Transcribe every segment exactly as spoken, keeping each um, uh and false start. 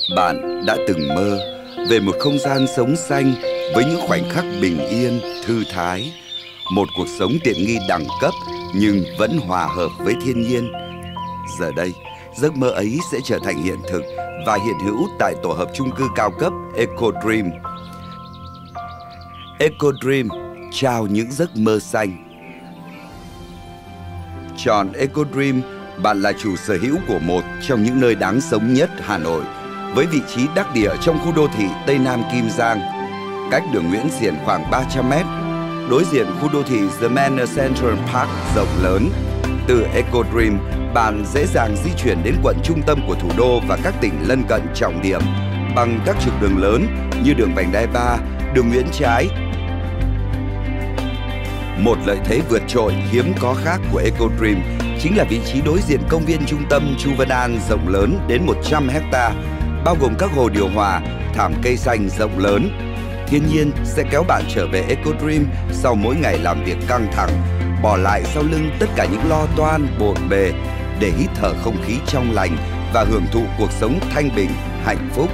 Bạn đã từng mơ về một không gian sống xanh với những khoảnh khắc bình yên, thư thái, một cuộc sống tiện nghi đẳng cấp nhưng vẫn hòa hợp với thiên nhiên. Giờ đây, giấc mơ ấy sẽ trở thành hiện thực và hiện hữu tại tổ hợp chung cư cao cấp Eco Dream. Eco Dream trao những giấc mơ xanh. Chọn Eco Dream, bạn là chủ sở hữu của một trong những nơi đáng sống nhất Hà Nội, với vị trí đắc địa trong khu đô thị Tây Nam Kim Giang, cách đường Nguyễn Xiển khoảng ba trăm mét, đối diện khu đô thị The Manor Central Park rộng lớn. Từ Eco Dream, bạn dễ dàng di chuyển đến quận trung tâm của thủ đô và các tỉnh lân cận trọng điểm bằng các trục đường lớn như đường Vành Đai ba, đường Nguyễn Trãi. Một lợi thế vượt trội hiếm có khác của Eco Dream chính là vị trí đối diện công viên trung tâm Chu Văn An rộng lớn đến một trăm héc ta, bao gồm các hồ điều hòa, thảm cây xanh rộng lớn. Thiên nhiên sẽ kéo bạn trở về Eco Dream sau mỗi ngày làm việc căng thẳng, bỏ lại sau lưng tất cả những lo toan, bộn bề để hít thở không khí trong lành và hưởng thụ cuộc sống thanh bình, hạnh phúc.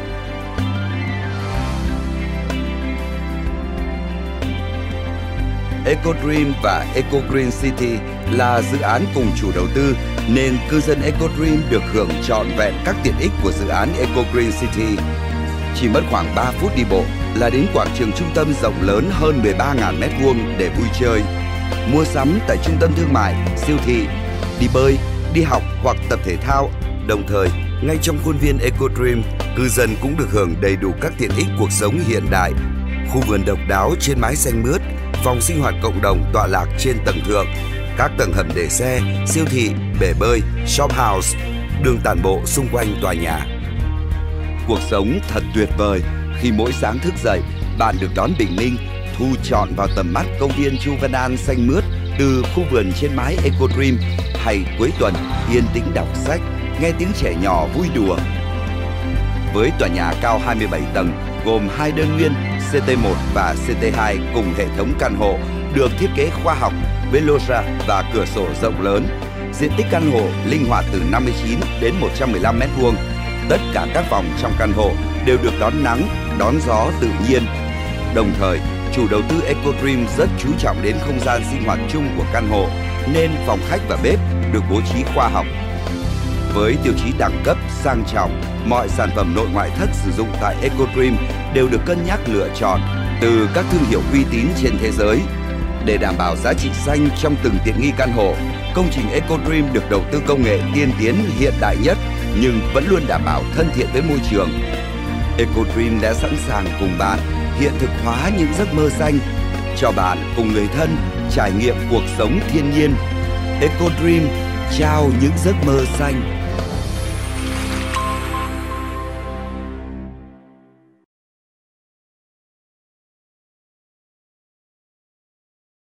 Eco Dream và Eco Green City là dự án cùng chủ đầu tư, nên cư dân Eco Dream được hưởng trọn vẹn các tiện ích của dự án Eco Green City. Chỉ mất khoảng ba phút đi bộ là đến quảng trường trung tâm rộng lớn hơn mười ba nghìn mét vuông để vui chơi, mua sắm tại trung tâm thương mại, siêu thị, đi bơi, đi học hoặc tập thể thao. Đồng thời, ngay trong khuôn viên Eco Dream, cư dân cũng được hưởng đầy đủ các tiện ích cuộc sống hiện đại. Khu vườn độc đáo trên mái xanh mướt, phòng sinh hoạt cộng đồng tọa lạc trên tầng thượng, các tầng hầm để xe, siêu thị, bể bơi, shop house, đường tản bộ xung quanh tòa nhà. Cuộc sống thật tuyệt vời khi mỗi sáng thức dậy, bạn được đón bình minh, thu trọn vào tầm mắt công viên Chu Văn An xanh mướt từ khu vườn trên mái Eco Dream, hay cuối tuần yên tĩnh đọc sách, nghe tiếng trẻ nhỏ vui đùa. Với tòa nhà cao hai mươi bảy tầng, gồm hai đơn nguyên C T một và C T hai cùng hệ thống căn hộ được thiết kế khoa học với loggia và cửa sổ rộng lớn. Diện tích căn hộ linh hoạt từ năm mươi chín đến một trăm mười lăm mét vuông. Tất cả các phòng trong căn hộ đều được đón nắng, đón gió tự nhiên. Đồng thời, chủ đầu tư Eco Dream rất chú trọng đến không gian sinh hoạt chung của căn hộ, nên phòng khách và bếp được bố trí khoa học. Với tiêu chí đẳng cấp, sang trọng, mọi sản phẩm nội ngoại thất sử dụng tại Eco Dream đều được cân nhắc lựa chọn từ các thương hiệu uy tín trên thế giới. Để đảm bảo giá trị xanh trong từng tiện nghi căn hộ, công trình Eco Dream được đầu tư công nghệ tiên tiến hiện đại nhất nhưng vẫn luôn đảm bảo thân thiện với môi trường. Eco Dream đã sẵn sàng cùng bạn hiện thực hóa những giấc mơ xanh, cho bạn cùng người thân trải nghiệm cuộc sống thiên nhiên. Eco Dream trao những giấc mơ xanh.